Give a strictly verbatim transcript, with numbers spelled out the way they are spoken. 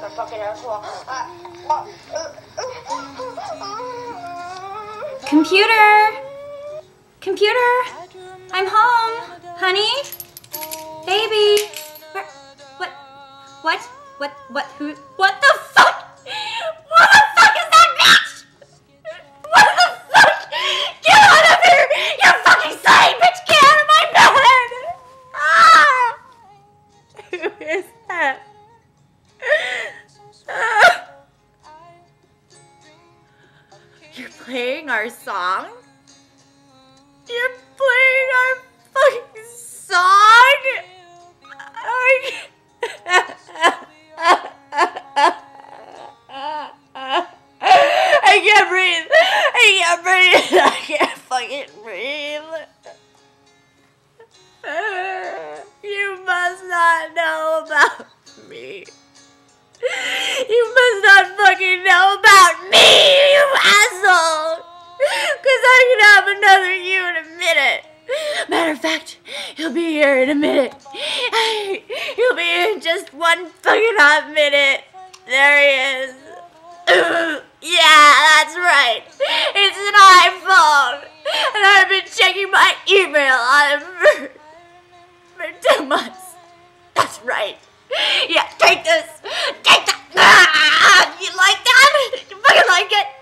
fucking asshole. Computer! Computer! I'm home! Honey? Baby! Where, what? What? What? What? Who? What the fuck? What the fuck is that bitch? What the fuck? Get out of here! You fucking silly bitch! Get out of my bed! Ah! Who is that? Ah! You're playing our song? You're playing our fucking song? I... I can't breathe. I can't breathe. I can't fucking breathe. You must not know about me. You must not fucking know about me, you asshole. Cause I can have another you in a minute. Matter of fact, he'll be here in a minute. He'll be here in just one fucking hot minute. There he is. Yeah, that's right. It's an iPhone. And I've been checking my email on it for, for two months. That's right. Yeah, take this. Take that. Ah, you like that? You fucking like it?